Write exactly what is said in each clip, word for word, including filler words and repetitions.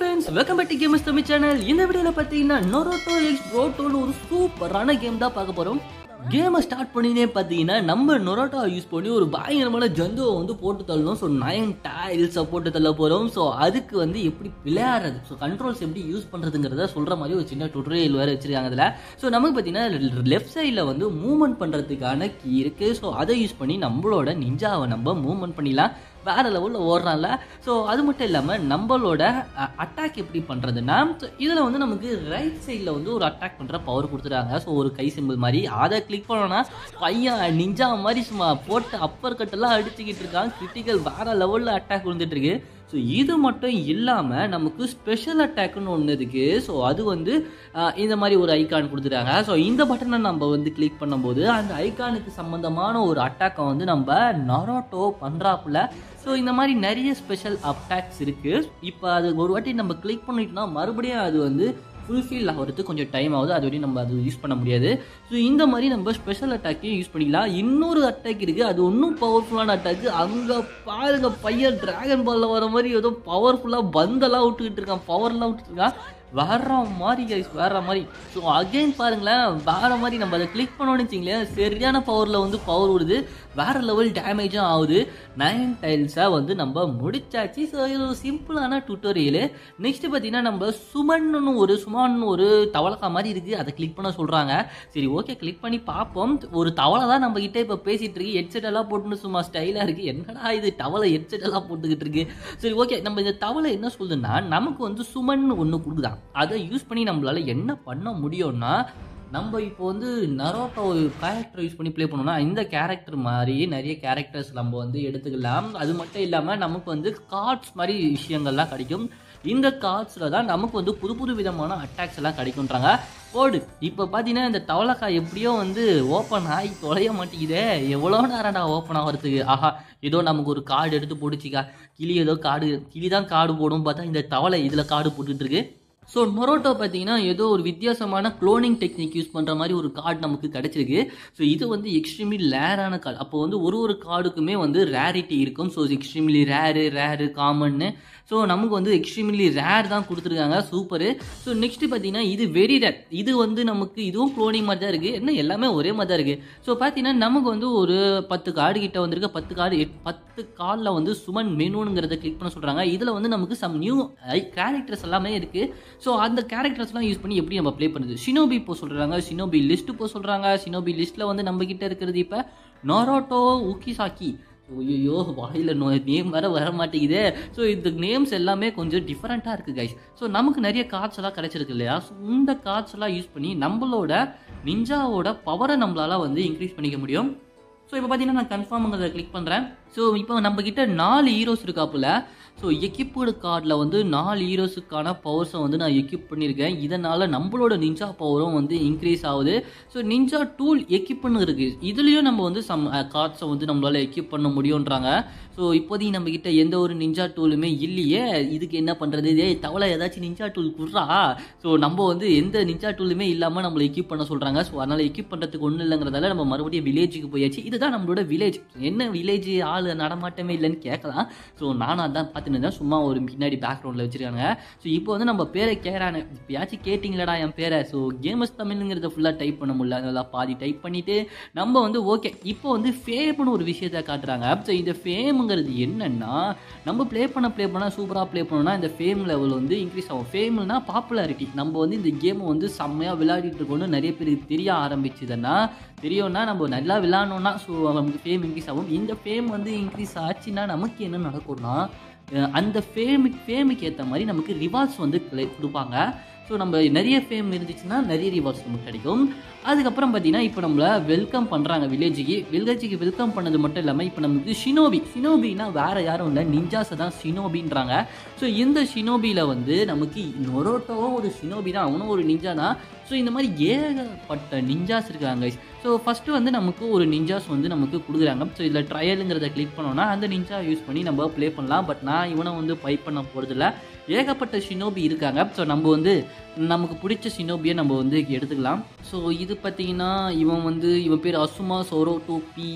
friends, welcome back to gamertamizhans channel. In this video, we NARUTO X BORUTO ஒரு சூப்பரான game தான் பார்க்க போறோம். கேமை ஸ்டார்ட் பண்ணினே பார்த்தீங்கன்னா நம்ம நொரோட்டோ யூஸ் பண்ணி ஒரு பயங்கரமான ஜந்துவை வந்து போட்டு தள்ளணும். ஸோ நைன் டைல்ஸை போட்டு தள்ள போகிறோம். ஸோ அதுக்கு வந்து எப்படி விளையாடுறது, ஸோ கண்ட்ரோல்ஸ் எப்படி யூஸ் பண்ணுறதுங்கிறத சொல்கிற மாதிரி ஒரு சின்ன டுட்டோரியல் வேறு வச்சிருக்காங்க அதில். ஸோ நமக்கு பார்த்தீங்கன்னா லெஃப்ட் சைடில் வந்து மூவ்மெண்ட் பண்ணுறதுக்கான கீ இருக்குது. ஸோ அதை யூஸ் பண்ணி நம்மளோட நிஞ்சாவை நம்ம மூவ்மெண்ட் பண்ணிடலாம். வேறு லெவலில் ஓடுறான்ல. ஸோ அது மட்டும் இல்லாமல் நம்மளோட அட்டாக் எப்படி பண்ணுறதுன்னா, இதில் வந்து நமக்கு ரைட் சைடில் வந்து ஒரு அட்டாக் பண்ணுற பவர் கொடுத்துட்டாங்க. ஸோ ஒரு கை சிம்பிள் மாதிரி அதை கிளிக் பண்ணோன்னா பையன் நிஞ்சா மாதிரி சும்மா போட்டு அப்பர் கட்டெல்லாம் அடிச்சுக்கிட்டு இருக்கான். கிரிட்டிக்கல் வேறு லெவலில் அட்டாக் வந்துட்டு இருக்கு. ஸோ இது மட்டும் இல்லாமல் நமக்கு ஸ்பெஷல் அட்டாக்னு ஒன்று இருக்குது. ஸோ அது வந்து இந்த மாதிரி ஒரு ஐக்கான் கொடுத்துட்டாங்க. ஸோ இந்த பட்டனை நம்ம வந்து கிளிக் பண்ணும்போது அந்த ஐக்கானுக்கு சம்மந்தமான ஒரு அட்டாக்கை வந்து நம்ம நரோட்டோ பண்ணுறாப்புல. ஸோ இந்த மாதிரி நிறைய ஸ்பெஷல் அட்டாக்ஸ் இருக்குது. இப்போ அது ஒரு வாட்டி நம்ம கிளிக் பண்ணிட்டோம்னா மறுபடியும் அது வந்து ஃபுல்ஃபில் ஆகிறதுக்கு கொஞ்சம் டைம் ஆகுது. அது வரையும் நம்ம அது யூஸ் பண்ண முடியாது. ஸோ இந்த மாதிரி நம்ம ஸ்பெஷல் அட்டாக்கையும் யூஸ் பண்ணிக்கலாம். இன்னொரு அட்டாக் இருக்குது, அது ஒன்றும் பவர்ஃபுல்லான அட்டாக்கு. அங்கே பாருங்க பையன் டிராகன் பாலில் வர மாதிரி ஏதோ பவர்ஃபுல்லாக பந்தெல்லாம் விட்டுக்கிட்டு இருக்கான், பவர்லாம் விட்டுட்டு இருக்கான். வேற மாதிரி கைஸ், வேற மாதிரி. ஸோ அகெயின் பாருங்களேன், வேற மாதிரி நம்ம அதை கிளிக் பண்ணோன்னு வச்சிங்களேன், சரியான பவரில் வந்து பவர் விடுது, வேற லெவல் டேமேஜும் ஆகுது. நைன் டைல்ஸாக வந்து நம்ம முடிச்சாச்சு. ஸோ இது ஒரு சிம்பிளான டுட்டோரியலு. நெக்ஸ்ட் பார்த்தீங்கன்னா நம்ம சுமன்னு ஒரு சுமான்னு ஒரு தவளக்கா மாதிரி இருக்குது, அதை கிளிக் பண்ண சொல்கிறாங்க. சரி ஓகே, கிளிக் பண்ணி பார்ப்போம். ஒரு தவளை தான் நம்ம கிட்டே இப்போ பேசிகிட்டு இருக்கு. ஹெட்செட் எல்லாம் போட்டுன்னு சும்மா ஸ்டைலாக இருக்குது. என்னடா இது தவளை ஹெட்செட் எல்லாம் போட்டுக்கிட்டு இருக்கு. சரி ஓகே, நம்ம இந்த தவளை என்ன சொல்லுதுன்னா நமக்கு வந்து சுமன்னு ஒன்று கொடுக்குதான். அதை யூஸ் பண்ணி நம்மளால என்ன பண்ண முடியும்னா, நம்ம இப்போ வந்து நரோட்டோ கேரக்டர் யூஸ் பண்ணி ப்ளே பண்ணோம்னா இந்த கேரக்டர் மாதிரி நிறைய கேரக்டர்ஸ் நம்ம வந்து எடுத்துக்கலாம். அது மட்டும் இல்லாமல் நமக்கு வந்து கார்ட்ஸ் மாதிரி விஷயங்கள்லாம் கிடைக்கும். இந்த கார்ட்ஸில் தான் நமக்கு வந்து புது புது விதமான அட்டாக்ஸ் எல்லாம் கிடைக்குன்றாங்க. போடு இப்போ பார்த்தீங்கன்னா இந்த தவளைக்காய் எப்படியோ வந்து ஓப்பன் ஆகி தொலைய மாட்டேங்குதே. எவ்வளோ நேரம்டா ஓப்பன் ஆகிறதுக்கு. ஆஹா, ஏதோ நமக்கு ஒரு கார்டு எடுத்து போட்டுச்சிக்கா. கிளி ஏதோ கார்டு கிளி தான் கார்டு போடும் பார்த்தா இந்த தவளை இதில் கார்டு போட்டுட்டு இருக்கு. ஸோ நொரோட்டோ பார்த்தீங்கன்னா ஏதோ ஒரு வித்தியாசமான க்ளோனிங் டெக்னிக் யூஸ் பண்ணுற மாதிரி ஒரு கார்டு நமக்கு கிடச்சிருக்கு. ஸோ இது வந்து எக்ஸ்ட்ரீம்லி ரேரான கார்டு. அப்போ வந்து ஒரு ஒரு கார்டுக்குமே வந்து ரேரிட்டி இருக்கும். ஸோ எக்ஸ்ட்ரீம்லி ரேரு ரேரு காமன்னு. ஸோ நமக்கு வந்து எக்ஸ்ட்ரீம்லி ரேர் தான் கொடுத்துருக்காங்க. சூப்பரு. ஸோ நெக்ஸ்ட்டு பார்த்தீங்கன்னா இது வெரி ரேர். இது வந்து நமக்கு இதுவும் க்ளோனிங் மாதிரி தான் இருக்குது. என்ன எல்லாமே ஒரே மாதிரி தான் இருக்குது. ஸோ பார்த்தீங்கன்னா நமக்கு வந்து ஒரு பத்து கார்டு கிட்ட வந்திருக்கு. பத்து கார்டு பத்து கார்டில் வந்து சுமன் மெனுங்கிறத கிளிக் பண்ண சொல்கிறாங்க. இதில் வந்து நமக்கு சம் நியூ கேரக்டர்ஸ் எல்லாமே இருக்குது. ஸோ அந்த கேரக்டர்ஸ்லாம் யூஸ் பண்ணி எப்படி நம்ம ப்ளே பண்ணுது. ஷினோபி இப்போ சொல்கிறாங்க, ஷினோபி லிஸ்ட்டு இப்போ சொல்கிறாங்க. ஷினோபி லிஸ்ட்டில் வந்து நம்ம கிட்ட இருக்கிறது இப்போ நாருட்டோ உக்கிசாக்கி. ஐயோ வாயில் நோ நேம் வேறு வர மாட்டேங்குதே. ஸோ இந்த நேம்ஸ் எல்லாமே கொஞ்சம் டிஃப்ரெண்ட்டாக இருக்குது கைஸ். ஸோ நமக்கு நிறைய கார்ட்ஸ் எல்லாம் கிடச்சிருக்கு இல்லையா. ஸோ இந்த கார்ட்ஸ் எல்லாம் யூஸ் பண்ணி நம்மளோட நிஞ்சாவோட பவரை நம்மளால் வந்து இன்க்ரீஸ் பண்ணிக்க முடியும். ஸோ இப்போ பார்த்தீங்கன்னா நான் கன்ஃபார்ம்ங்கிறத கிளிக் பண்ணுறேன். ஸோ இப்போ நம்மக்கிட்ட நாலு ஹீரோஸ் இருக்காப்புல. ஸோ எக்யூப்டு கார்டில் வந்து நாலு ஹீரோஸுக்கான பவர்ஸை வந்து நான் எக்யூப் பண்ணியிருக்கேன். இதனால் நம்மளோட நிஞ்சா பவரும் வந்து இன்க்ரீஸ் ஆகுது. ஸோ நிஞ்சா டூல் எக்யூப்னு இருக்குது. இதுலேயும் நம்ம வந்து சம் கார்ட்ஸை வந்து நம்மளால் எக்யூப் பண்ண முடியுன்றாங்க. ஸோ இப்போதைக்கு நம்மக்கிட்ட எந்த ஒரு நிஞ்சா டூலுமே இல்லையே. இதுக்கு என்ன பண்ணுறது, இதே தவளை ஏதாச்சும் நிஞ்சா டூல் குடுறா. ஸோ நம்ம வந்து எந்த நிஞ்சா டூலுமே இல்லாமல் நம்மளை எக்யூப் பண்ண சொல்கிறாங்க. ஸோ அதனால் எக்யூப் பண்ணுறதுக்கு ஒன்றும் இல்லைங்கிறதால நம்ம மறுபடியும் வில்லேஜுக்கு போயாச்சு. இதுதான் நம்மளோட வில்லேஜ். என்ன வில்லேஜ் ஆள் நடமாட்டமே இல்லைன்னு கேட்கலாம். ஸோ நானும் அதான் பார்த்துன்னு சும்மா ஒரு பின்னாடி பேக்ரவுண்டில் வச்சிருக்காங்க. ஸோ இப்போ வந்து நம்ம பேரை கேட்குறாங்க. இப்போயாச்சும் கேட்டிங்களடா என் பேரை. ஸோ கேமர்ஸ் தமிழ்ங்கிறத ஃபுல்லாக டைப் பண்ண முடியல. அதெல்லாம் பாதி டைப் பண்ணிவிட்டு நம்ம வந்து ஓகே இப்போ வந்து ஃபேம்னு ஒரு விஷயத்தை காட்டுறாங்க. ஸோ இந்த ஃபேமுங்கிறது என்னென்னா, நம்ம ப்ளே பண்ண ப்ளே பண்ணால் சூப்பராக ப்ளே பண்ணோம்னா இந்த ஃபேம் லெவல் வந்து இன்க்ரீஸ் ஆகும். ஃபேம்னா பாப்புலாரிட்டி. நம்ம வந்து இந்த கேமை வந்து செம்மையாக விளையாடிட்டு இருக்கோன்னு நிறைய பேருக்கு தெரிய ஆரம்பிச்சுதுன்னா தெரியும்னா நம்ம நல்லா விளையாடணுன்னா ஸோ நமக்கு ஃபேம் இன்க்ரீஸ் ஆகும். இந்த ஃபேம் வந்து இன்க்ரீஸ் ஆச்சுன்னா நமக்கு என்ன நடக்கும்னா, அந்த ஃபேமுக்கு ஃபேமுக்கு ஏற்ற மாதிரி நமக்கு ரிவார்ட்ஸ் வந்து கொடுப்பாங்க. ஸோ நம்ம நிறைய ஃபேம் இருந்துச்சுன்னா நிறைய ரிவார்ட்ஸ் நமக்கு கிடைக்கும். அதுக்கப்புறம் பார்த்தீங்கன்னா இப்போ நம்மளை வெல்கம் பண்ணுறாங்க வில்லேஜுக்கு. வில்லேஜுக்கு வெல்கம் பண்ணது மட்டும் இல்லாமல் இப்போ நமக்கு ஷினோபி ஷினோபின்னா வேறு யாரும் இல்லை, நிஞ்சாஸை தான் ஷினோபின்றாங்க. ஸோ இந்த ஷினோபியில் வந்து நமக்கு நொரோட்டோவும் ஒரு ஷினோபி தான், அவனும் ஒரு நிஞ்சா தான். ஸோ இந்த மாதிரி ஏகப்பட்ட நிஞ்சாஸ் இருக்காங்க. ஸோ ஃபஸ்ட்டு வந்து நமக்கு ஒரு நிஞ்சாஸ் வந்து நமக்கு கொடுக்குறாங்க. ஸோ இதில் ட்ரையலுங்கிறத கிளிக் பண்ணோன்னா அந்த நிஞ்சா யூஸ் பண்ணி நம்ம ப்ளே பண்ணலாம். பட் நான் இவனை வந்து பைப் பண்ண போகிறதில்ல. ஏகப்பட்ட ஷினோபி இருக்காங்க. ஸோ நம்ம வந்து நமக்கு பிடிச்ச ஷினோபியை நம்ம வந்து எடுத்துக்கலாம். ஸோ இது பார்த்திங்கன்னா இவன் வந்து இவன் பேர் அசுமா சோரோ டோப்பி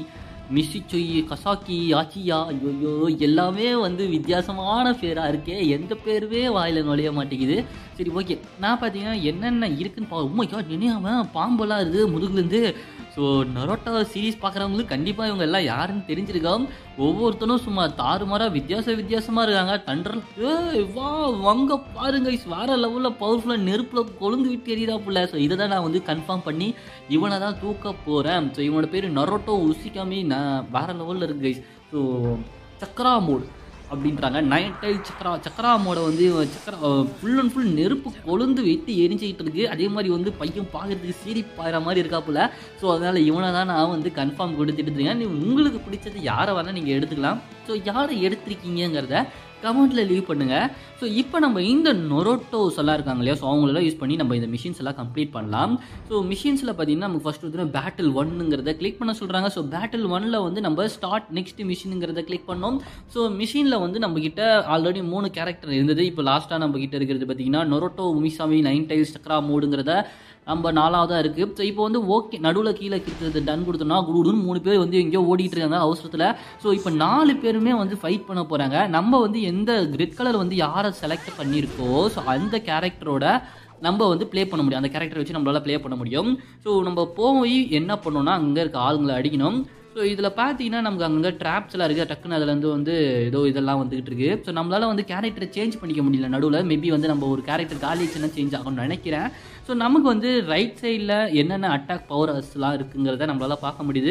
மிஷிச்சொய் கசாக்கி ஆச்சியா ஐயோ எல்லாமே வந்து வித்தியாசமான பேராக இருக்கே, எந்த பேருமே வாயில் நுழைய மாட்டேங்குது. சரி ஓகே, நான் பார்த்தீங்கன்னா என்னென்ன இருக்குன்னு பா உண்மைக்கா நினையாமல் பாம்பெல்லாம் இருக்குது முதுகுலேருந்து. ஸோ நரோட்டோ சீரீஸ் பார்க்குறவங்களுக்கு கண்டிப்பாக இவங்க எல்லாம் யாருன்னு தெரிஞ்சிருக்கோம். ஒவ்வொருத்தனும் சும்மா தாறுமாறாக வித்தியாச வித்தியாசமாக இருக்காங்க. தண்டர் ஏ வா வாங்க பாருங்க, வேறு லெவலில் பவர்ஃபுல்லாக நெருப்பில் கொழுந்து விட்டு எறியதா புள்ள. ஸோ இதை தான் நான் வந்து கன்ஃபார்ம் பண்ணி இவனை தான் தூக்க போகிறேன். ஸோ இவனோட பேர் நரோட்டோ உசிகாமி. நான் வேறு லெவலில் இருக்கு கைஸ். ஸோ சக்ரா மோட் அப்படின்றாங்க. நைன் டைல் சக்கரா சக்கரா மோட வந்து சக்கரா ஃபுல் அண்ட் ஃபுல் நெருப்பு கொழுந்து வெட்டி எரிஞ்சிக்கிட்டு இருக்கு. அதே மாதிரி வந்து பையன் பார்க்குறதுக்கு சீரி பாயிற மாதிரி இருக்காப்புல. ஸோ அதனால் இவனை தான் நான் வந்து கன்ஃபார்ம் கொடுத்துட்டு இருக்கேன். நீ உங்களுக்கு பிடிச்சது யாரை வேணால் நீங்கள் எடுத்துக்கலாம். ஸோ யாரை எடுத்திருக்கீங்கிறத கமெண்ட்டில் லீவ் பண்ணுங்கள். ஸோ இப்போ நம்ம இந்த நொரோட்டோஸ் எல்லாம் இருக்காங்க இல்லையா, ஸோ அவங்களெல்லாம் யூஸ் பண்ணி நம்ம இந்த மிஷின்ஸ் எல்லாம் கம்ப்ளீட் பண்ணலாம். ஸோ மிஷின்ஸில் பார்த்தீங்கன்னா நமக்கு ஃபஸ்ட் வந்து பேட்டில் ஒன்னுங்கிறத கிளிக் பண்ண சொல்கிறாங்க. ஸோ பேட்டில் ஒன்னில் வந்து நம்ம ஸ்டார்ட் நெக்ஸ்ட் மிஷினுங்கிறத கிளிக் பண்ணோம். ஸோ மிஷினில் வந்து நம்மக்கிட்ட ஆல்ரெடி மூணு கேரக்டர் இருந்தது. இப்போ லாஸ்ட்டாக நம்மக்கிட்ட இருக்கிறது பார்த்தீங்கன்னா நொரோட்டோ உமிசாமி நைன் டைல் சக்ரா மோடுங்கிறத நம்ம நாலாவதாக இருக்குது. ஸோ இப்போ வந்து ஓகே நடுவில் கீழே கிட்டது டன் கொடுத்தோம்னா குடுன்னு மூணு பேர் வந்து எங்கேயோ ஓடிட்டு இருக்காங்க அவசரத்தில். ஸோ இப்போ நாலு பேருமே வந்து ஃபைட் பண்ண போகிறாங்க. நம்ம வந்து எந்த ரெட் கலர் வந்து யாரை செலக்ட் பண்ணியிருக்கோ ஸோ அந்த கேரக்டரோட நம்ம வந்து ப்ளே பண்ண முடியும். அந்த கேரக்டரை வச்சு நம்மளால் ப்ளே பண்ண முடியும். ஸோ நம்ம போய் என்ன பண்ணோம்னா அங்கே இருக்க ஆளுங்களை அடிக்கணும். ஸோ இதில் பார்த்தீங்கன்னா நமக்கு அங்கே ட்ராப்ஸ் எல்லாம் இருக்குது. டக்குன்னு அதுலேருந்து வந்து ஏதோ இதெல்லாம் வந்துகிட்டு இருக்குது. ஸோ நம்மளால் வந்து கேரக்டரை சேஞ்ச் பண்ணிக்க முடியல நடுவில். மேபி வந்து நம்ம ஒரு கேரக்டர் காலிச்சுன்னா சேஞ்ச் ஆகும்னு நினைக்கிறேன். ஸோ நமக்கு வந்து ரைட் சைடில் என்னென்ன அட்டாக் பவர்ஸ்லாம் இருக்குங்கிறத நம்மளால் பார்க்க முடியுது.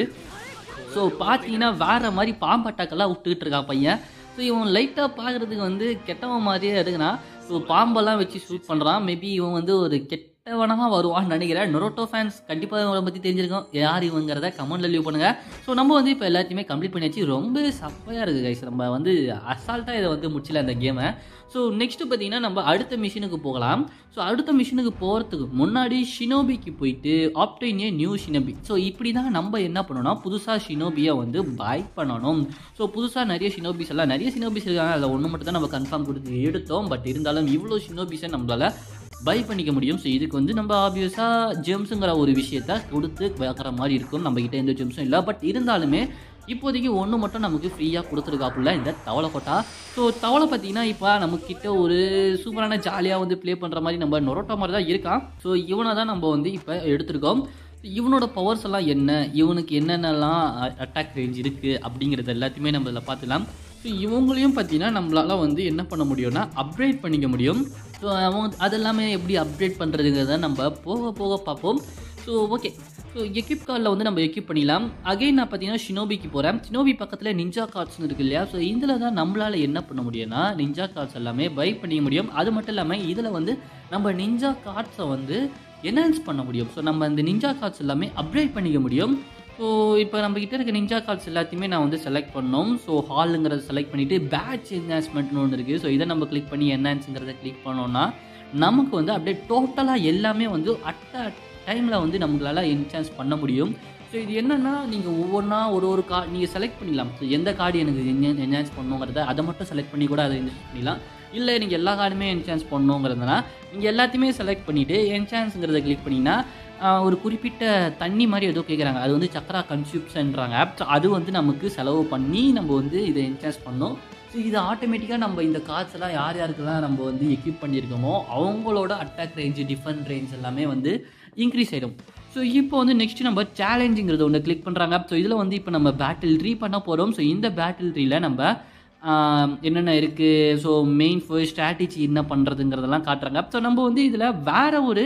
ஸோ பார்த்தீங்கன்னா வேறு மாதிரி பாம்பு அட்டாக்கெல்லாம் விட்டுக்கிட்டு இருக்கான் பையன். ஸோ இவன் லைட்டாக பார்க்குறதுக்கு வந்து கெட்டவன் மாதிரியே இருக்குன்னா. ஸோ பாம்பெல்லாம் வச்சு ஷூட் பண்ணுறான். மேபி இவன் வந்து ஒரு கெட்டவனாக வருவான்னு நினைக்கிறேன். நொரோட்டோ ஃபேன்ஸ் கண்டிப்பாக இவனை பற்றி தெரிஞ்சிருக்கோம். யார் இவங்கிறத கமெண்ட்டில் லீவ் பண்ணுங்கள். ஸோ நம்ம வந்து இப்போ எல்லாத்தையுமே கம்ப்ளீட் பண்ணியாச்சு. ரொம்ப சப்பையாக இருக்குது கைஸ். நம்ம வந்து அசால்ட்டாக இதை வந்து முடிச்சல அந்த கேமை. ஸோ நெக்ஸ்ட்டு பார்த்தீங்கன்னா நம்ம அடுத்த மிஷினுக்கு போகலாம். ஸோ அடுத்த மிஷினுக்கு போகிறதுக்கு முன்னாடி ஷினோபிக்கு போயிட்டு obtain a new shinobi. So இப்படி தான் நம்ம என்ன பண்ணணும்னா புதுசாக ஷினோபியை வந்து பை பண்ணணும். ஸோ புதுசாக நிறைய ஷினோபிஸ் எல்லாம் நிறைய ஷினோபிஸ் இருக்காங்க. அதில் ஒன்று மட்டும் தான் நம்ம கன்ஃபார்ம் கொடுத்து எடுத்தோம். பட் இருந்தாலும் இவ்வளோ ஷினோபிஸை நம்மளால் பை பண்ணிக்க முடியும். ஸோ இதுக்கு வந்து நம்ம ஆப்வியஸாக ஜெம்ஸுங்கிற ஒரு விஷயத்த கொடுத்து வைக்கிற மாதிரி இருக்கும். நம்மக்கிட்ட எந்த ஜெம்ஸும் இல்லை. பட் இருந்தாலுமே இப்போதைக்கு ஒன்று மட்டும் நமக்கு ஃப்ரீயாக கொடுத்துருக்காப்புல இந்த தவளை கொட்டா. ஸோ தவளை பார்த்தீங்கன்னா இப்போ நம்மக்கிட்ட ஒரு சூப்பரான ஜாலியாக வந்து ப்ளே பண்ணுற மாதிரி நம்ம நொரோட்டோ மாதிரி தான் இருக்கான். ஸோ இவனை தான் நம்ம வந்து இப்போ எடுத்திருக்கோம். இவனோட பவர்ஸ் எல்லாம் என்ன, இவனுக்கு என்னென்னலாம் அட்டாக் ரேஞ்ச் இருக்குது அப்படிங்கிறது எல்லாத்தையுமே நம்ம இதில் பார்த்துக்கலாம். ஸோ இவங்களையும் பார்த்தீங்கன்னா நம்மளால் வந்து என்ன பண்ண முடியும்னா அப்கிரேட் பண்ணிக்க முடியும். ஸோ அவங்க அதெல்லாமே எப்படி அப்கிரேட் பண்ணுறதுங்கிறத நம்ம போக போக பார்ப்போம். ஸோ ஓகே, ஸோ எக்யூப் கார்டில் வந்து நம்ம எக்யூப் பண்ணிடலாம். அகைன் நான் பார்த்தீங்கன்னா ஷினோபிக்கு போகிறேன். ஷினோபி பக்கத்தில் நிஞ்சா கார்ட்ஸ்னு இருக்குது இல்லையா. ஸோ இதில் தான் நம்மளால் என்ன பண்ண முடியும்னா நிஞ்சா கார்ட்ஸ் எல்லாமே பை பண்ணிக்க முடியும். அது மட்டும் இல்லாமல் இதில் வந்து நம்ம நிஞ்சா கார்ட்ஸை வந்து என்ஹான்ஸ் பண்ண முடியும். ஸோ நம்ம அந்த நிஞ்சா கார்ட்ஸ் எல்லாமே அப்கிரேட் பண்ணிக்க முடியும். ஸோ இப்போ நம்மக்கிட்ட இருக்க நிஞ்சா கார்ட்ஸ் எல்லாத்தையுமே நான் வந்து செலக்ட் பண்ணோம். ஸோ ஹாலுங்கிறத செலக்ட் பண்ணிவிட்டு பேட்ச் என்ஹான்ஸ்மெண்ட்னு ஒன்று இருக்குது. ஸோ இதை நம்ம கிளிக் பண்ணி என்ஹான்ஸுங்கிறத கிளிக் பண்ணோன்னா நமக்கு வந்து அப்படியே டோட்டலாக எல்லாமே வந்து அட் அ டைமில் வந்து நம்மளால் என்ஹான்ஸ் பண்ண முடியும். ஸோ இது என்னென்னா நீங்கள் ஒவ்வொன்றா ஒரு ஒரு கார்டு நீங்கள் செலக்ட் பண்ணிடலாம். ஸோ எந்த கார்டு எனக்கு என்ஹான்ஸ் பண்ணணுங்கிறத அதை மட்டும் செலக்ட் பண்ணி கூட அதை என்ஹான்ஸ் பண்ணிடலாம். இல்லை நீங்கள் எல்லா கார்டுமே என்ஹான்ஸ் பண்ணணுங்கிறதுனா நீங்கள் எல்லாத்தையுமே செலக்ட் பண்ணிவிட்டு என்ஹான்ஸுங்கிறத கிளிக் பண்ணிங்கன்னா ஒரு குறிப்பிட்ட தண்ணி மாதிரி ஏதோ கேட்குறாங்க. அது வந்து சக்கரா கன்சியூப்ஷன்றாங்க ஆப். ஸோ அது வந்து நமக்கு செலவு பண்ணி நம்ம வந்து இதை என்ஹான்ஸ் பண்ணோம். ஸோ இது ஆட்டோமேட்டிக்காக நம்ம இந்த கார்ட்ஸ் எல்லாம் யார் யாருக்கெல்லாம் நம்ம வந்து எக்யூப் பண்ணியிருக்கோமோ அவங்களோட அட்டாக் ரேஞ்சு டிஃபெண்ட் ரேஞ்ச் எல்லாமே வந்து இன்க்ரீஸ் ஆகிடும். ஸோ இப்போ வந்து நெக்ஸ்ட் நம்ம சேலஞ்சுங்கிறத ஒன்று கிளிக் பண்ணுறாங்க. ஸோ இதில் வந்து இப்போ நம்ம பேட்டில் ட்ரீ பண்ண போகிறோம். ஸோ இந்த பேட்டில் ட்ரீயில் நம்ம என்னென்ன இருக்குது, ஸோ மெயின் ஃபர்ஸ்ட் ஸ்ட்ராட்டஜி என்ன பண்ணுறதுங்கிறதெல்லாம் காட்டுறாங்க. ஸோ நம்ம வந்து இதில் வேறு ஒரு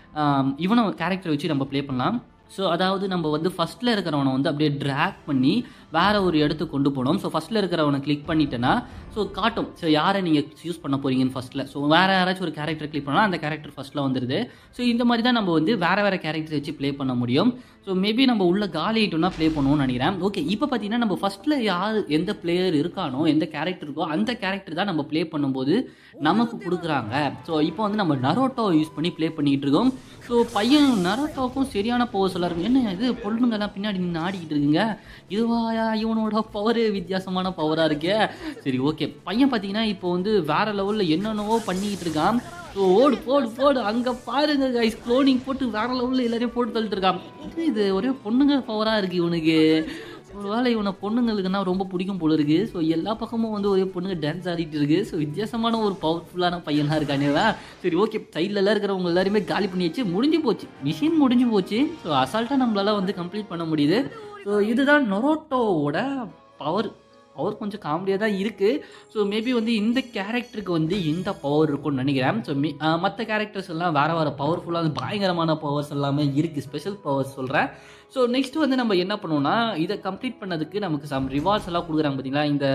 இவனை கேரக்டரை வச்சு நம்ம ப்ளே பண்ணலாம். ஸோ அதாவது நம்ம வந்து ஃபஸ்ட்டில் இருக்கிறவனை வந்து அப்படியே ட்ராக் பண்ணி வேறு ஒரு இடத்துக்கு கொண்டு போகணும். ஸோ ஃபஸ்ட்டில் இருக்கிறவனை கிளிக் பண்ணிட்டேன்னா ஸோ காட்டும் ஸோ யாரை நீங்கள் யூஸ் பண்ண போகிறீங்கன்னு ஃபஸ்ட்டில். ஸோ வேறு யாராச்சும் ஒரு கேரக்டர் கிளிக் பண்ணால் அந்த கேரக்டர் ஃபஸ்ட்டில் வந்துடுது. ஸோ இந்த மாதிரி தான் நம்ம வந்து வேறு வேறு கேரக்டர் வச்சு ப்ளே பண்ண முடியும். ஸோ மேபி நம்ம உள்ள காலி ஐட்டம்னா ப்ளே பண்ணுவோம்னு நினைக்கிறேன். ஓகே, இப்போ பார்த்தீங்கன்னா நம்ம ஃபஸ்ட்டில் யார் எந்த பிளேயர் இருக்கானோ எந்த கேரக்டர் இருக்கோ அந்த கேரக்டர் தான் நம்ம ப்ளே பண்ணும்போது நமக்கு கொடுக்குறாங்க. ஸோ இப்போ வந்து நம்ம நரோட்டோ யூஸ் பண்ணி ப்ளே பண்ணிக்கிட்டு இருக்கோம். ஸோ பையன் நரோட்டோவுக்கும் சரியான பவர்ஸ் எல்லாம் இருக்கும். என்ன இது பொண்ணுங்கெல்லாம் பின்னாடி நின்று ஆடிக்கிட்டு இருக்குங்க, இதுவாயா இவனோட பவரு வித்தியாசமான பவராக இருக்கே. சரி ஓகே, பையன் பார்த்தீங்கன்னா இப்போ வந்து வேறு லெவலில் என்னென்னவோ பண்ணிக்கிட்டு இருக்கான். ஸோ ஓடு போடு போடு அங்கே பாருங்க கைஸ், க்ளோனிங் போட்டு வேறு லெவலில் எல்லாரையும் போட்டு தள்ளிட்டு இருக்கான். இது இது ஒரே பொண்ணுங்க பவராக இருக்குது இவனுக்கு. ஒரு வேளை இவனை பொண்ணுங்களுக்குன்னா ரொம்ப பிடிக்கும் போல இருக்குது. ஸோ எல்லா பக்கமும் வந்து ஒரே பொண்ணுங்க டான்ஸ் ஆடிட்டு இருக்குது. ஸோ வித்தியாசமான ஒரு பவர்ஃபுல்லான பையனாக இருக்கானேவா. சரி ஓகே, சைட்லலாம் இருக்கிறவங்க எல்லாருமே காலி பண்ணியாச்சு, முடிஞ்சு போச்சு, மிஷின் முடிஞ்சு போச்சு. ஸோ அசால்ட்டாக நம்மளால வந்து கம்ப்ளீட் பண்ண முடியுது. ஸோ இதுதான் நொரோட்டோவோட பவர். பவர் கொஞ்சம் காமெடியாக தான் இருக்குது. ஸோ மேபி வந்து இந்த கேரக்டருக்கு வந்து இந்த பவர் இருக்கும்னு நினைக்கிறேன். ஸோ மீ மற்ற கேரக்டர்ஸ் எல்லாம் வேறு வேறு பவர்ஃபுல்லான பயங்கரமான பவர்ஸ் எல்லாமே இருக்குது, ஸ்பெஷல் பவர்ஸ் சொல்கிறேன். ஸோ நெக்ஸ்ட் வந்து நம்ம என்ன பண்ணுவோம்னா, இதை கம்ப்ளீட் பண்ணதுக்கு நமக்கு சம் ரிவார்ட்ஸ் எல்லாம் கொடுக்குறாங்க பார்த்தீங்களா. இந்த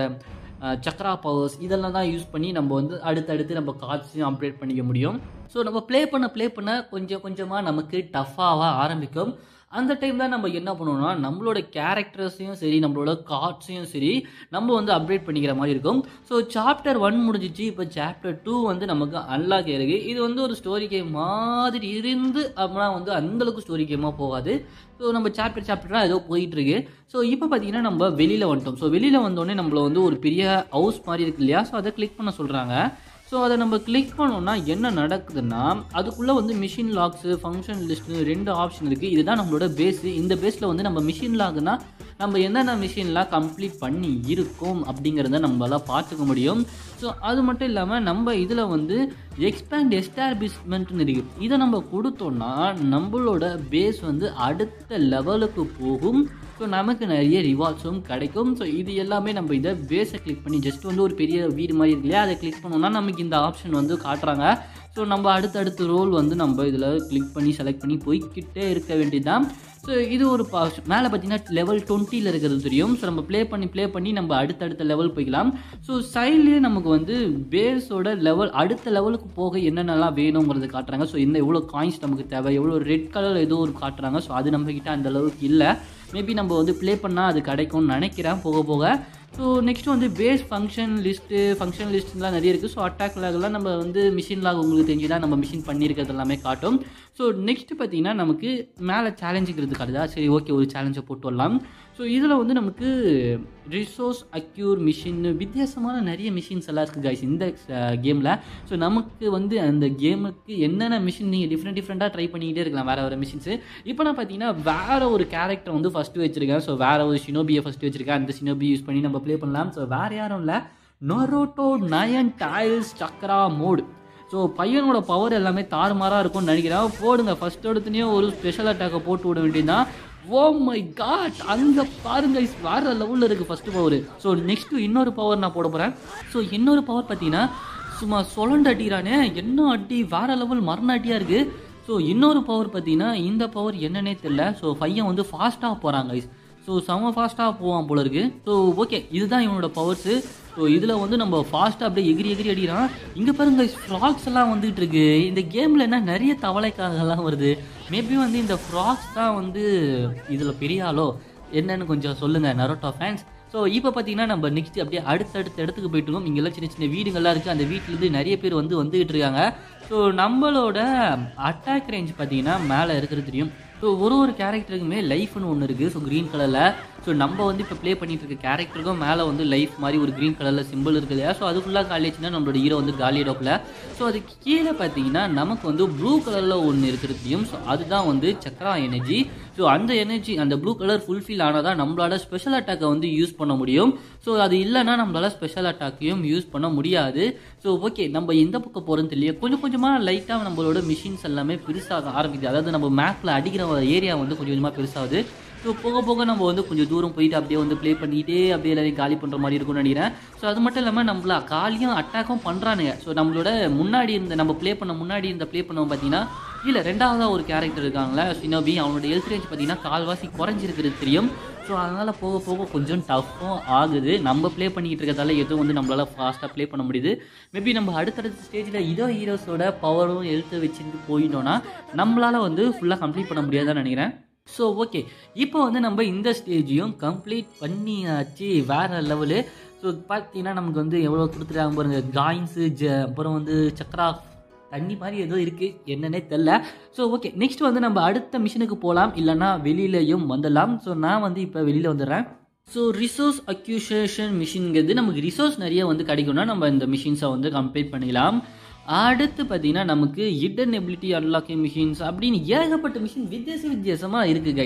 சக்ரா பவர்ஸ் இதெல்லாம் தான் யூஸ் பண்ணி நம்ம வந்து அடுத்தடுத்து நம்ம கார்ட்ஸையும் அப்டேட் பண்ணிக்க முடியும். ஸோ நம்ம ப்ளே பண்ண ப்ளே பண்ண கொஞ்சம் கொஞ்சமாக நமக்கு டஃப்பாக ஆரம்பிக்கும். அந்த டைம் தான் நம்ம என்ன பண்ணுவோம்னா, நம்மளோட கேரக்டர்ஸையும் சரி நம்மளோட கார்ட்ஸையும் சரி நம்ம வந்து அப்டேட் பண்ணிக்கிற மாதிரி இருக்கும். ஸோ சாப்டர் ஒன் முடிஞ்சிச்சு, இப்போ சாப்டர் டூ வந்து நமக்கு அன்லாக் ஆயிருக்கு. இது வந்து ஒரு ஸ்டோரி கேம் மாதிரி இருந்து அப்படின்னா வந்து அந்தளவுக்கு ஸ்டோரி கேமாக போகாது. ஸோ நம்ம சாப்டர் சாப்டராக ஏதோ போயிட்டுருக்கு. ஸோ இப்போ பார்த்தீங்கன்னா நம்ம வெளியில் வந்துட்டோம். ஸோ வெளியில் வந்தோடனே நம்மளை வந்து ஒரு பெரிய ஹவுஸ் மாதிரி இருக்கு இல்லையா, ஸோ அதை கிளிக் பண்ண சொல்கிறாங்க. ஸோ அதை நம்ம கிளிக் பண்ணோம்னா என்ன நடக்குதுன்னா, அதுக்குள்ளே வந்து மிஷின் லாக்ஸு ஃபங்க்ஷன் லிஸ்ட்டு ரெண்டு ஆப்ஷன் இருக்குது. இதுதான் நம்மளோட பேஸு. இந்த பேஸில் வந்து நம்ம மிஷின் லாக்னா நம்ம என்னென்ன மிஷின்லாம் கம்ப்ளீட் பண்ணி இருக்கோம் அப்படிங்கிறத நம்மளால் பார்த்துக்க முடியும். ஸோ அது மட்டும் இல்லாமல் நம்ம இதில் வந்து எக்ஸ்பேண்ட் எஸ்டாப்ளிஷ்மெண்ட்னு இருக்குது. இதை நம்ம கொடுத்தோன்னா நம்மளோட பேஸ் வந்து அடுத்த லெவலுக்கு போகும். ஸோ நமக்கு நிறைய ரிவார்ட்ஸும் கிடைக்கும். ஸோ இது எல்லாமே நம்ம இதை பேஸை கிளிக் பண்ணி ஜஸ்ட் வந்து ஒரு பெரிய வீடு மாதிரி இருக்கு இல்லையா, அதை கிளிக் பண்ணோம்னா நமக்கு இந்த ஆப்ஷன் வந்து காட்டுறாங்க. ஸோ நம்ம அடுத்தடுத்த ரோல் வந்து நம்ம இதில் கிளிக் பண்ணி செலக்ட் பண்ணி போய்கிட்டே இருக்க வேண்டியதுதான். ஸோ இது ஒரு பா மேலே பார்த்தீங்கன்னா லெவல் டுவெண்ட்டியில் இருக்கிறது தெரியும். ஸோ நம்ம ப்ளே பண்ணி ப்ளே பண்ணி நம்ம அடுத்தடுத்த லெவல் போய்க்கலாம். ஸோ சைட்லேயே நமக்கு வந்து பேஸோட லெவல் அடுத்த லெவலுக்கு போக என்னென்னலாம் வேணுங்கிறது காட்டுறாங்க. ஸோ இந்த எவ்வளோ காயின்ஸ் நமக்கு தேவை, எவ்வளோ ரெட் கலர் ஏதோ ஒரு காட்டுறாங்க. ஸோ அது நம்மக்கிட்ட அந்த அளவுக்கு இல்லை. மேபி நம்ம வந்து ப்ளே பண்ணால் அது கிடைக்கும்னு நினைக்கிறேன் போக போக. ஸோ நெக்ஸ்ட் வந்து பேஸ் ஃபங்க்ஷன் லிஸ்ட்டு ஃபங்க்ஷன் லிஸ்ட்லாம் நிறைய இருக்குது. ஸோ அட்டாக் லாக்லாம் நம்ம வந்து மிஷின் லாக் உங்களுக்கு தெரிஞ்சு தான் நம்ம மிஷின் பண்ணியிருக்கிறது எல்லாமே காட்டும். ஸோ நெக்ஸ்ட்டு பார்த்தீங்கன்னா நமக்கு மேலே சேலஞ்சுங்கிறது காட்டுதா. சரி ஓகே, ஒரு சேலஞ்சை போட்டு வரலாம். ஸோ இதில் வந்து நமக்கு ரிசோர்ஸ் அக்யூர் மிஷின் வித்தியாசமான நிறைய மிஷின்ஸ் எல்லாம் இருக்குது கைஸ் இந்த கேமில். ஸோ நமக்கு வந்து அந்த கேமுக்கு என்னென்ன மிஷின் நீங்கள் டிஃப்ரெண்ட் டிஃப்ரெண்ட்டாக ட்ரை பண்ணிக்கிட்டே இருக்கலாம், வேறு வேறு மிஷின்ஸு. இப்போ நான் பார்த்தீங்கன்னா வேறு ஒரு கேரக்டர் வந்து ஃபஸ்ட்டு வச்சுருக்கேன். ஸோ வேறு ஒரு ஷினோபியை ஃபஸ்ட்டு வச்சுருக்கேன். அந்த ஷினோபி யூஸ் பண்ணி நம்ம ப்ளே பண்ணலாம். ஸோ வேறு யாரும் இல்லை, Naruto nine tails chakra mode. So பையனோட பவர் எல்லாமே தாறுமாறாக இருக்கும்னு நினைக்கிறேன். போடுங்க, ஃபஸ்ட் எடுத்துனே ஒரு ஸ்பெஷல் அட்டாக்கை போட்டு விட வேண்டியதுதான். ஓ மை காட், அங்கே பாருங்க வேறு லெவலில் இருக்குது ஃபஸ்ட்டு பவர். ஸோ நெக்ஸ்ட்டு இன்னொரு பவர் நான் போட போகிறேன். ஸோ இன்னொரு பவர் பார்த்தீங்கன்னா சும்மா சொலண்டு அடிக்கிறானே, என்ன அடி வேறு லெவல் மரண அடியாக இருக்குது. ஸோ இன்னொரு பவர் பார்த்தீங்கன்னா இந்த பவர் என்னன்னே தெரியல. ஸோ பையன் வந்து ஃபாஸ்ட்டாக போகிறாங்க. ஸோ செம ஃபாஸ்ட்டாக போவான் போல இருக்குது. ஸோ ஓகே, இதுதான் இவனோட பவர்ஸு. ஸோ இதில் வந்து நம்ம ஃபாஸ்ட்டாக அப்படியே எகிரி எகிரி அடிக்கிறான். இங்கே பாருங்க ஃப்ராக்ஸ் எல்லாம் வந்துகிட்டு இருக்கு. இந்த கேமில் என்ன நிறைய தவளைக்காகலாம் வருது. மேபி வந்து இந்த ஃப்ராக்ஸ் தான் வந்து இதில் பெரிய ஆளோ என்னன்னு கொஞ்சம் சொல்லுங்கள் நருட்டோ ஃபேன்ஸ். ஸோ இப்போ பார்த்தீங்கன்னா நம்ம நெக்ஸ்ட் அப்படியே அடுத்தடுத்த இடத்துக்கு போயிட்டு இருக்கோம். இங்கெல்லாம் சின்ன சின்ன வீடுங்கள்லாம் இருக்குது. அந்த வீட்டிலேருந்து நிறைய பேர் வந்து வந்துகிட்டு இருக்காங்க. ஸோ நம்மளோட அட்டாக் ரேஞ்ச் பார்த்தீங்கன்னா மேலே இருக்கிறது தெரியும். ஸோ ஒரு ஒரு கேரக்டருக்குமே லைஃப்னு ஒன்று இருக்குது. ஸோ க்ரீன் கலரில். ஸோ நம்ம வந்து இப்போ ப்ளே பண்ணிகிட்டு இருக்க கேரக்டருக்கும் மேலே வந்து லைஃப் மாதிரி ஒரு க்ரீன் கலரில் சிம்பிள் இருக்குது இல்லையா. ஸோ அது ஃபுல்லாக காலியாச்சுன்னா நம்மளோட ஹீரோ வந்து காலியிடப்பில். ஸோ அதுக்கு கீழே பார்த்தீங்கன்னா நமக்கு வந்து ப்ளூ கலரில் ஒன்று இருக்கிறதையும். ஸோ அதுதான் வந்து சக்ரா எனர்ஜி. ஸோ அந்த எனர்ஜி அந்த ப்ளூ கலர் ஃபுல்ஃபில் ஆனால் தான் நம்மளால ஸ்பெஷல் அட்டாக்கை வந்து யூஸ் பண்ண முடியும். ஸோ அது இல்லைன்னா நம்மளால் ஸ்பெஷல் அட்டாக்கையும் யூஸ் பண்ண முடியாது. ஸோ ஓகே, நம்ம எந்த பக்கம் போகிறோன்னு தெரியல. கொஞ்சம் கொஞ்சமாக லைட்டாக நம்மளோட மிஷின்ஸ் எல்லாமே பெருசாக ஆரம்பிக்குது. அதாவது நம்ம மேப்பில் அடிக்கிற ஏரியா வந்து கொஞ்சம் கொஞ்சமாக பெருசாகுது. ஸோ போக போக நம்ம வந்து கொஞ்சம் தூரம் போயிட்டு அப்படியே வந்து ப்ளே பண்ணிகிட்டே அப்படியே எல்லாரையும் காலி பண்ணுற மாதிரி இருக்கும்னு நினைக்கிறேன். ஸோ அது மட்டும் இல்லாமல் நம்மள காலியும் அட்டாக்கும் பண்ணுறானுங்க. ஸோ நம்மளோட முன்னாடி இருந்த நம்ம ப்ளே பண்ண முன்னாடி இருந்த ப்ளே பண்ணவங்க பார்த்தீங்கன்னா இல்லை ரெண்டாவதாக ஒரு கேரக்டர் இருக்காங்களே ஷினோபி, அவனோட ஹெல்த் ரேஞ்ச் பார்த்தீங்கன்னா கால்வாசி குறைஞ்சிருக்கிறது தெரியும். ஸோ அதனால் போக போக கொஞ்சம் டஃப்பும் ஆகுது. நம்ம ப்ளே பண்ணிக்கிட்டு இருக்கிறதால எதுவும் வந்து நம்மளால் ஃபாஸ்ட்டாக ப்ளே பண்ண முடியுது. மேபி நம்ம அடுத்தடுத்த ஸ்டேஜில் இதோ ஹீரோஸோட பவரும் ஹெல்த்தை வச்சுட்டு போயிட்டோன்னா நம்மளால் வந்து ஃபுல்லாக கம்ப்ளீட் பண்ண முடியாதுன்னு நினைக்கிறேன். ஸோ ஓகே, இப்போ வந்து நம்ம இந்த ஸ்டேஜையும் கம்ப்ளீட் பண்ணியாச்சு. வேறு லெவலு. ஸோ பார்த்தீங்கன்னா நமக்கு வந்து எவ்வளோ கொடுத்துருக்காங்க பாருங்கள். காயின்ஸு ஜ அப்புறம் வந்து சக்ரா தண்ணி மாதிரி ஏதோ இருக்குது, என்னன்னே தெரில. ஸோ ஓகே, நெக்ஸ்ட் வந்து நம்ம அடுத்த மிஷினுக்கு போகலாம், இல்லைனா வெளியிலையும் வந்துடலாம். ஸோ நான் வந்து இப்போ வெளியில் வந்துடுறேன். ஸோ ரிசோர்ஸ் அக்யூசேஷன் மிஷின்ங்கிறது நமக்கு ரிசோர்ஸ் நிறைய வந்து கிடைக்கும்னா நம்ம இந்த மிஷின்ஸை வந்து கம்ப்ளீட் பண்ணிக்கலாம். அடுத்து பார்த்தீங்கன்னா நமக்கு ஹிடன் எபிலிட்டி அன்லாக்கிங் மிஷின்ஸ் அப்படின்னு ஏகப்பட்ட மிஷின் வித்தியாச வித்தியாசமாக இருக்குது கைஸ். ஸோ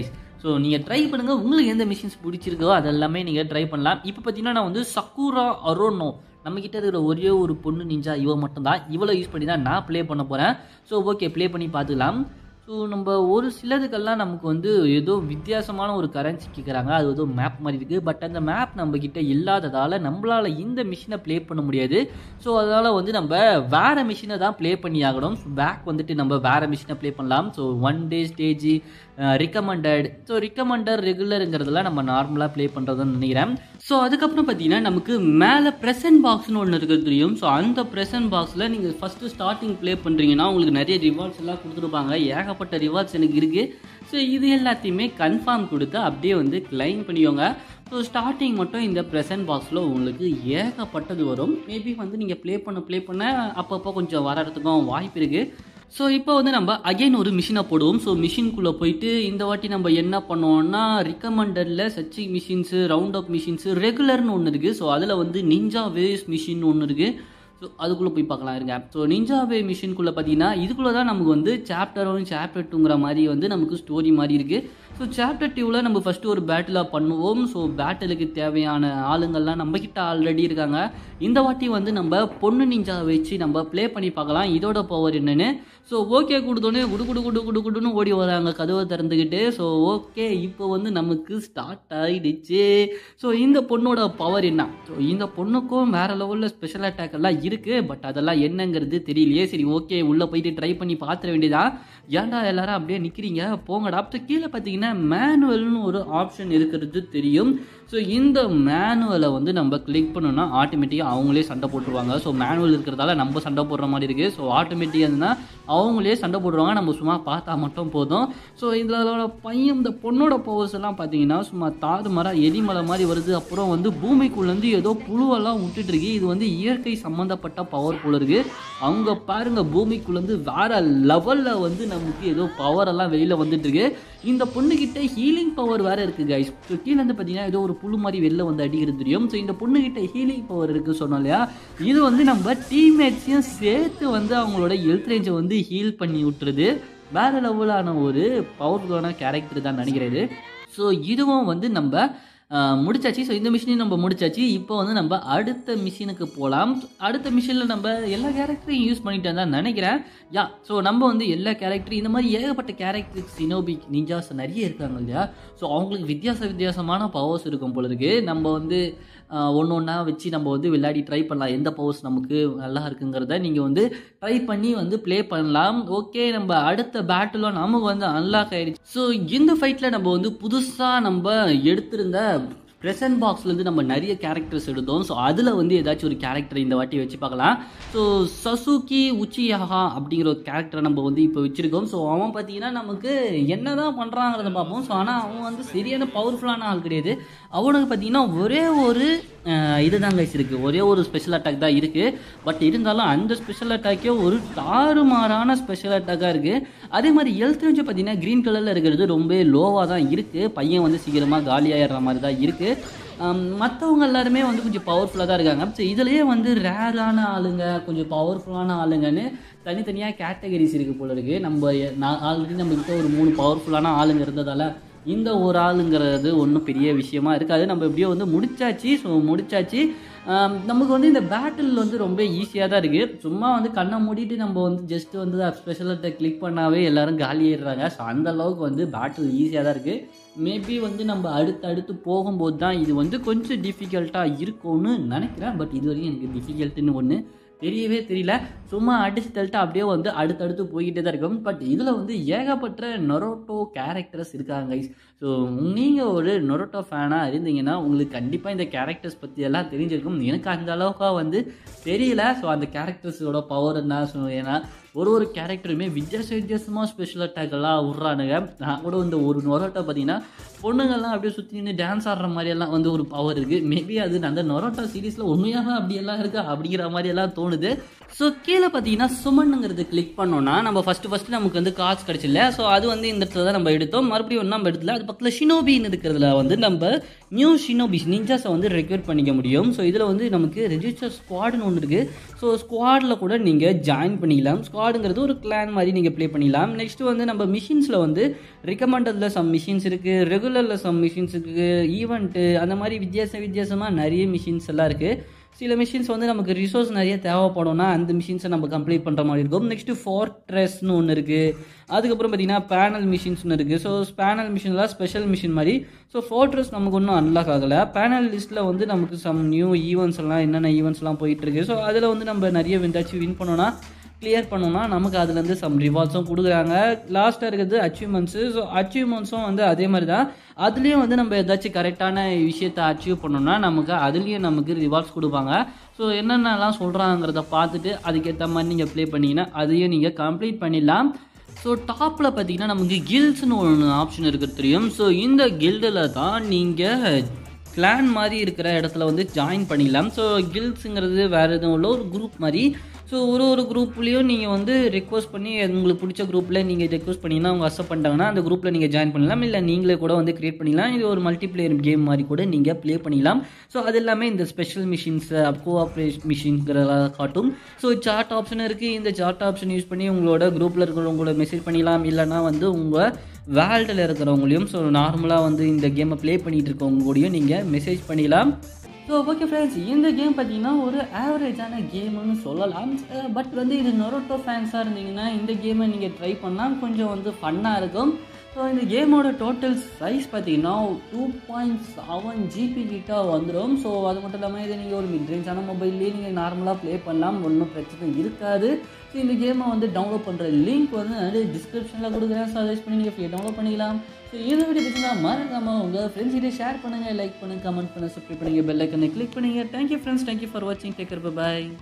ஸோ நீங்கள் ட்ரை பண்ணுங்கள், உங்களுக்கு எந்த மிஷின்ஸ் பிடிச்சிருக்கோ அதெல்லாமே நீங்கள் ட்ரை பண்ணலாம். இப்போ பார்த்தீங்கன்னா நான் வந்து சக்குரா அரோனோ நம்மக்கிட்ட இருக்கிற ஒரே ஒரு பொண்ணு நிஞ்சா இவ மட்டும்தான், இவ்வளோ யூஸ் பண்ணி தான் நான் ப்ளே பண்ண போகிறேன். ஸோ ஓகே, ப்ளே பண்ணி பார்த்துக்கலாம். ஸோ நம்ம ஒரு சிலதுக்கெல்லாம் நமக்கு வந்து ஏதோ வித்தியாசமான ஒரு கரன்சி கேட்குறாங்க, அது ஏதோ மேப் மாதிரி இருக்குது. பட் அந்த மேப் நம்மக்கிட்ட இல்லாததால் நம்மளால் இந்த மிஷினை ப்ளே பண்ண முடியாது. ஸோ அதனால் வந்து நம்ம வேறு மிஷினை தான் ப்ளே பண்ணி ஆகணும். ஸோ பேக் வந்துட்டு நம்ம வேறு மிஷினை ப்ளே பண்ணலாம். So one day stage recommended, so recommender ரெகுலருங்கிறதுலாம் நம்ம நார்மலாக ப்ளே பண்ணுறதுன்னு நினைக்கிறேன். ஸோ அதுக்கப்புறம் பார்த்தீங்கன்னா நமக்கு மேலே ப்ரெசன்ட் பாக்ஸ்னு ஒன்று இருக்கிறது தெரியும். ஸோ அந்த ப்ரெசன்ட் பாக்ஸில் நீங்கள் ஃபஸ்ட்டு ஸ்டார்டிங் ப்ளே பண்ணுறீங்கன்னா உங்களுக்கு நிறைய ரிவார்ட்ஸ் எல்லாம் கொடுத்துருப்பாங்க. ஏகப்பட்ட ரிவார்ட்ஸ் எனக்கு இருக்குது. ஸோ இது எல்லாத்தையுமே கன்ஃபார்ம் கொடுத்து அப்படியே வந்து கிளைம் பண்ணிக்கோங்க. ஸோ ஸ்டார்டிங் மட்டும் இந்த ப்ரெசன்ட் பாக்ஸில் உங்களுக்கு ஏகப்பட்டது வரும். மேபி வந்து நீங்கள் ப்ளே பண்ண ப்ளே பண்ண அப்பப்போ கொஞ்சம் வரதுக்கும் வாய்ப்பு இருக்குது. ஸோ இப்போ வந்து நம்ம அகைன் ஒரு மிஷினை போடுவோம். ஸோ மிஷின்குள்ளே போயிட்டு இந்த வாட்டி நம்ம என்ன பண்ணுவோம்னா ரிக்கமெண்டடில் searching missions, round up missions, ரெகுலர்னு ஒன்று இருக்குது. ஸோ அதில் வந்து நிஞ்சா வேஸ் மிஷின் ஒன்று இருக்குது. ஸோ அதுக்குள்ளே போய் பார்க்கலாம் இருங்க. ஸோ நிஞ்சா வே மிஷின்குள்ளே பார்த்தீங்கன்னா இதுக்குள்ளே தான் நமக்கு வந்து சாப்டர் ஒன் சாப்டர் டூங்கிற மாதிரி வந்து நமக்கு ஸ்டோரி மாதிரி இருக்குது. ஸோ சாப்டர் டூவில் நம்ம ஃபஸ்ட்டு ஒரு பேட்டிலாக பண்ணுவோம். ஸோ பேட்டிலுக்கு தேவையான ஆளுங்கள்லாம் நம்மக்கிட்ட ஆல்ரெடி இருக்காங்க. இந்த வாட்டி வந்து நம்ம பொண்ணு நிஞ்சா வச்சு நம்ம ப்ளே பண்ணி பார்க்கலாம் இதோட பவர் என்னென்னு. ஸோ ஓகே கொடுத்தோன்னே குடு குடு குடு குடு குடுன்னு ஓடி வராங்க கதவை திறந்துக்கிட்டு. ஸோ ஓகே, இப்போ வந்து நமக்கு ஸ்டார்ட் ஆகிடுச்சு. ஸோ இந்த பொண்ணோட பவர் என்ன? ஸோ இந்த பொண்ணுக்கும் வேறு லெவலில் ஸ்பெஷல் அட்டாக் எல்லாம் இருக்குது. பட் அதெல்லாம் என்னங்கிறது தெரியலையே. சரி ஓகே, உள்ளே போயிட்டு ட்ரை பண்ணி பார்த்துட வேண்டியதான். ஏன்டா எல்லாரும் அப்படியே நிற்கிறீங்க, போங்கடா. அப்போ கீழே பார்த்தீங்கன்னா மேனுவல்னு ஒரு ஆப்ஷன் இருக்கிறது தெரியும். ஸோ இந்த மேனுவலை வந்து நம்ம கிளிக் பண்ணோன்னா ஆட்டோமேட்டிக்காக அவங்களே சண்டை போட்டுருவாங்க. ஸோ மேனுவல் இருக்கிறதால நம்ம சண்டை போடுற மாதிரி இருக்குது. ஸோ ஆட்டோமேட்டிக்காக இருந்தால் அவங்களே சண்டை போடுவாங்க, நம்ம சும்மா பார்த்தா மட்டும் போதும். ஸோ இதோட பையன் இந்த பொண்ணோட பவர்ஸ் எல்லாம் பார்த்தீங்கன்னா சும்மா தாறு மரம் எரிமலை மாதிரி வருது. அப்புறம் வந்து பூமிக்குள்ளேருந்து ஏதோ புழுவெல்லாம் விட்டுட்டு இருக்கு. இது வந்து இயற்கை சம்மந்தப்பட்ட பவர் போல இருக்குது. அவங்க பாருங்க, பூமிக்குள்ளேருந்து வேற லெவலில் வந்து நமக்கு ஏதோ பவர் எல்லாம் வெளியில் வந்துட்டு இருக்கு. இந்த பொண்ணுக்கிட்ட ஹீலிங் பவர் வேறு இருக்குது கைஸ். ஸோ கீழே வந்து பார்த்தீங்கன்னா ஏதோ ஒரு புழு மாதிரி வெளில வந்து அடிக்கிறது தெரியும். ஸோ இந்த பொண்ணுக்கிட்ட ஹீலிங் பவர் இருக்குது சொன்னோம் இல்லையா, இது வந்து நம்ம டீம்மேட்ஸையும் சேர்த்து வந்து அவங்களோட ஹெல்த் ரேஞ்சை வந்து ஹீல் பண்ணி விட்டுருது. வேறு லெவலான ஒரு பவர்ஃபுல்லான கேரக்டர் தான் நினைக்கிறது. ஸோ இதுவும் வந்து நம்ம முடிச்சாச்சு. ஸோ இந்த மிஷினையும் நம்ம முடிச்சாச்சு. இப்போ வந்து நம்ம அடுத்த மிஷினுக்கு போகலாம். அடுத்த மிஷினில் நம்ம எல்லா கேரக்டரையும் யூஸ் பண்ணிட்டேன் தான் நினைக்கிறேன். யா ஸோ நம்ம வந்து எல்லா கேரக்டரும் இந்த மாதிரி ஏகப்பட்ட கேரக்டர் சினோபி நிஞ்சாஸ் நிறைய இருக்காங்க இல்லையா. ஸோ அவங்களுக்கு வித்தியாச வித்தியாசமான பவர்ஸ் இருக்கும் போல இருக்கு. நம்ம வந்து ஒன்று ஒன்றா வச்சு நம்ம வந்து விளையாடி ட்ரை பண்ணலாம். எந்த பவர்ஸ் நமக்கு நல்லா இருக்குங்கிறத நீங்கள் வந்து ட்ரை பண்ணி வந்து ப்ளே பண்ணலாம். ஓகே, நம்ம அடுத்த பேட்டிலும் நமக்கு வந்து அன்லாக் ஆகிடுச்சு. ஸோ இந்த ஃபைட்டில் நம்ம வந்து புதுசாக நம்ம எடுத்திருந்த ப்ரெசன்ட் பாக்ஸ்லேருந்து நம்ம நிறைய கேரக்டர்ஸ் எடுத்தோம். ஸோ அதில் வந்து ஏதாச்சும் ஒரு கேரக்டர் இந்த வாட்டி வச்சு பார்க்கலாம். ஸோ சசுகி உச்சியாகா அப்படிங்கிற ஒரு கேரக்டரை நம்ம வந்து இப்போ வச்சுருக்கோம். ஸோ அவன் பார்த்தீங்கன்னா நமக்கு என்ன தான் பண்ணுறாங்கிறத பார்ப்போம். ஸோ ஆனால் அவன் வந்து சரியான பவர்ஃபுல்லான ஆள் கிடையாது. அவனுக்கு பார்த்தீங்கன்னா ஒரே ஒரு இது தான் கைஸ் இருக்குது, ஒரே ஒரு ஸ்பெஷல் அட்டாக் தான் இருக்குது. பட் இருந்தாலும் அந்த ஸ்பெஷல் அட்டாக்கே ஒரு தாறுமாறான ஸ்பெஷல் அட்டாக்காக இருக்குது. அதே மாதிரி ஹெல்த் ரேஞ்சு பார்த்தீங்கன்னா க்ரீன் கலரில் இருக்கிறது ரொம்ப லோவாக தான் இருக்குது. பையன் வந்து சீக்கிரமாக காலியாகிடுற மாதிரி தான் இருக்குது. மற்றவங்க எல்லாருமே வந்து கொஞ்சம் பவர்ஃபுல்லாக தான் இருக்காங்க. ஸோ இதுலேயே வந்து ரேரான ஆளுங்க, கொஞ்சம் பவர்ஃபுல்லான ஆளுங்கன்னு தனித்தனியாக கேட்டகரிஸ் இருக்குது போல இருக்குது. நம்ம நான் ஆல்ரெடி நம்மக்கிட்ட ஒரு மூணு பவர்ஃபுல்லான ஆளுங்க இருந்ததால் இந்த ஒரு ஆளுங்கிறது ஒன்றும் பெரிய விஷயமா இருக்காது. நம்ம எப்படியோ வந்து முடிச்சாச்சு. ஸோ முடிச்சாச்சு. நமக்கு வந்து இந்த பேட்டில் வந்து ரொம்ப ஈஸியாக தான் இருக்குது. சும்மா வந்து கண்ணை மூடிட்டு நம்ம வந்து ஜஸ்ட்டு வந்து ஸ்பெஷல் அட்டாக் கிளிக் பண்ணாவே எல்லோரும் காலியாகிடுறாங்க. ஸோ அந்த அளவுக்கு வந்து பேட்டில் ஈஸியாக தான் இருக்குது. மேபி வந்து நம்ம அடுத்து அடுத்து போகும்போது தான் இது வந்து கொஞ்சம் டிஃபிகல்ட்டாக இருக்கும்னு நினைக்கிறேன். பட் இது வரைக்கும் எனக்கு டிஃபிகல்ட்டுன்னு ஒன்று தெரியவே தெரியல. சும்மா அடிச்சு தள்ளிட்டு அப்படியே வந்து அடுத்தடுத்து போய்கிட்டே தான் இருக்கும். பட் இதில் வந்து ஏகப்பட்ட நருட்டோ கேரக்டர்ஸ் இருக்காங்க. ஸோ நீங்கள் ஒரு நருட்டோ ஃபேனாக இருந்தீங்கன்னா உங்களுக்கு கண்டிப்பாக இந்த கேரக்டர்ஸ் பற்றி எல்லாம் தெரிஞ்சிருக்கும். எனக்கு அந்த அளவுக்காக வந்து தெரியல. ஸோ அந்த கேரக்டர்ஸோட பவர் என்ன, ஸோ ஏன்னா ஒரு ஒரு கேரக்டருமே வித்தியாச வித்தியாசமாக ஸ்பெஷல் அட்டாக்கெல்லாம் விட்றானுங்க. நான் கூட இந்த ஒரு நருட்டோ பார்த்தீங்கன்னா பொண்ணுங்கள்லாம் அப்படியே சுற்றி நின்று டான்ஸ் ஆடுற மாதிரியெல்லாம் வந்து ஒரு பவர் இருக்குது. மேபி அது அந்த நருட்டோ சீரீஸில் உண்மையாக அப்படியெல்லாம் இருக்கா அப்படிங்கிற மாதிரியெல்லாம் தோணும். தோணுது. ஸோ கீழே பார்த்தீங்கன்னா சுமன்னுங்கிறது கிளிக் பண்ணோன்னா நம்ம ஃபஸ்ட்டு ஃபஸ்ட்டு நமக்கு வந்து காசு கிடச்சில்ல. ஸோ அது வந்து இந்த இடத்துல தான் நம்ம எடுத்தோம். மறுபடியும் ஒன்றும் நம்ம எடுத்துல அது பக்கத்தில் ஷினோபின்னு இருக்கிறதுல வந்து நம்ம நியூ ஷினோபிஸ் நிஞ்சாஸை வந்து ரெக்ரூட் பண்ணிக்க முடியும். ஸோ இதில் வந்து நமக்கு ரெஜிஸ்டர் ஸ்குவாடுன்னு ஒன்று இருக்குது. ஸோ ஸ்குவாடில் கூட நீங்கள் ஜாயின் பண்ணிக்கலாம். ஸ்குவாடுங்கிறது ஒரு கிளான் மாதிரி நீங்கள் ப்ளே பண்ணிக்கலாம். நெக்ஸ்ட்டு வந்து நம்ம மிஷின்ஸில் வந்து ரிகமெண்டடில் சம் மிஷின்ஸ் இருக்குது, ரெகுலரில் சம் மிஷின்ஸ் இருக்குது, ஈவெண்ட்டு அந்த மாதிரி வித்தியாச வித்தியாசமாக நிறைய மிஷின்ஸ் எல்லாம் இருக்குது. சில மிஷின்ஸ் வந்து நமக்கு ரிசோர்ஸ் நிறைய தேவைப்படும்னா அந்த மிஷின்ஸை நம்ம கம்ப்ளீட் பண்ணுற மாதிரி இருக்கும். நெக்ஸ்ட்டு ஃபோர்ட்ரெஸ்னு ஒன்று இருக்குது. அதுக்கப்புறம் பார்த்தீங்கன்னா பேனல் மிஷின்ஸ்னு இருக்குது. ஸோ பேனல் மிஷின்லாம் ஸ்பெஷல் மிஷின் மாதிரி. ஸோ ஃபோர்ட்ரெஸ் நமக்கு ஒன்றும் அன்லாக் ஆகலை. பேனல் லிஸ்ட்டில் வந்து நமக்கு சம் நியூ ஈவெண்ட்ஸ் எல்லாம் என்னென்ன ஈவெண்ட்ஸ்லாம் போயிட்டுருக்கு. ஸோ அதில் வந்து நம்ம நிறைய விந்தாச்சும் வின் பண்ணோன்னா கிளியர் பண்ணோன்னா நமக்கு அதுலேருந்து சம் ரிவார்ட்ஸும் கொடுக்குறாங்க. லாஸ்ட்டாக இருக்கிறது அச்சீவ்மெண்ட்ஸு. ஸோ அச்சீவ்மெண்ட்ஸும் வந்து அதே மாதிரி தான். அதுலேயும் வந்து நம்ம ஏதாச்சும் கரெக்டான விஷயத்தை அச்சீவ் பண்ணோன்னா நமக்கு அதுலேயும் நமக்கு ரிவார்ட்ஸ் கொடுப்பாங்க. ஸோ என்னென்னலாம் சொல்கிறாங்கிறத பார்த்துட்டு அதுக்கேற்ற மாதிரி நீங்கள் ப்ளே பண்ணிங்கன்னா அதையும் நீங்கள் கம்ப்ளீட் பண்ணிடலாம். ஸோ டாப்பில் பார்த்தீங்கன்னா நமக்கு கில்ட்ஸ்னு ஒன்று ஆப்ஷன் இருக்குது தெரியும். ஸோ இந்த கில்டில் தான் நீங்கள் கிளான் மாதிரி இருக்கிற இடத்துல வந்து ஜாயின் பண்ணிடலாம். ஸோ கில்ட்ஸுங்கிறது வேறு எதுவும் உள்ள ஒரு குரூப் மாதிரி. ஸோ ஒரு ஒரு குரூப்லேயும் நீங்கள் வந்து ரெக்வஸ்ட் பண்ணி உங்களுக்கு பிடிச்ச குரூப்பில் நீங்கள் ரெக்வஸ்ட் பண்ணிங்கன்னா அவங்க அக்செப்ட் பண்ணிட்டாங்கன்னா அந்த குரூப்பில் நீங்கள் ஜாயின் பண்ணலாம். இல்லை நீங்களே கூட வந்து கிரியேட் பண்ணிக்கலாம். இது ஒரு மல்டிப்ளேயர் கேம் மாதிரி கூட நீங்கள் ப்ளே பண்ணிக்கலாம். ஸோ அது எல்லாமே இந்த ஸ்பெஷல் மிஷின்ஸ் கோஆப்ரேஷன் மிஷின்கிறதெல்லாம் காட்டும். ஸோ சார்ட் ஆப்ஷன் இருக்குது. இந்த சார்ட் ஆப்ஷன் யூஸ் பண்ணி உங்களோட குரூப்பில் இருக்கிறவங்களோட மெசேஜ் பண்ணிக்கலாம். இல்லைனா வந்து உங்கள் வேர்ல்டில் இருக்கிறவங்களையும் ஸோ நார்மலாக வந்து இந்த கேமை ப்ளே பண்ணிகிட்டு இருக்கவங்க கூடயும் நீங்கள் மெசேஜ் பண்ணிக்கலாம். ஸோ ஓகே ஃப்ரெண்ட்ஸ், இந்த கேம் பார்த்தீங்கன்னா ஒரு ஆவரேஜான கேமுன்னு சொல்லலாம். பட் வந்து இது நருட்டோ ஃபேன்ஸாக இருந்தீங்கன்னா இந்த கேமை நீங்கள் ட்ரை பண்ணலாம். கொஞ்சம் வந்து ஃபன்னாக இருக்கும். ஸோ இந்த கேமோட டோட்டல் சைஸ் பார்த்தீங்கன்னா டூ பாயிண்ட் செவன் ஜிபி கிட்ட வந்துடும். ஸோ அது மட்டும் இல்லாமல் இதை நீங்கள் ஒரு மிட்ரேஞ்சான மொபைல்லேயே நீங்கள் நார்மலாக ப்ளே பண்ணலாம். ஒன்றும் பிரச்சனை இருக்காது. ஸோ இந்த கேமை வந்து டவுன்லோட் பண்ணுற லிங்க் வந்து நிறைய டிஸ்கிரிப்ஷனில் கொடுக்குறேன். ஸோ அதை பண்ணி நீங்கள் ஃப்ரீ டவுன்லோட் பண்ணிக்கலாம். ஸோ இந்த வீடியோ பிடிச்சிருந்தா மறக்காமல் உங்கள் ஃப்ரெண்ட்ஸ் கிட்டே ஷேர் பண்ணுங்கள், லைக் பண்ணுங்கள், கமெண்ட் பண்ணுங்கள், சப்ஸ்கிரைப் பண்ணுங்கள், பெல் ஐக்கனை கிளிக் பண்ணுங்கள். தேங்க்யூ ஃப்ரெண்ட்ஸ், தேங்க்யூ ஃபார் வாட்சிங். Take care, by.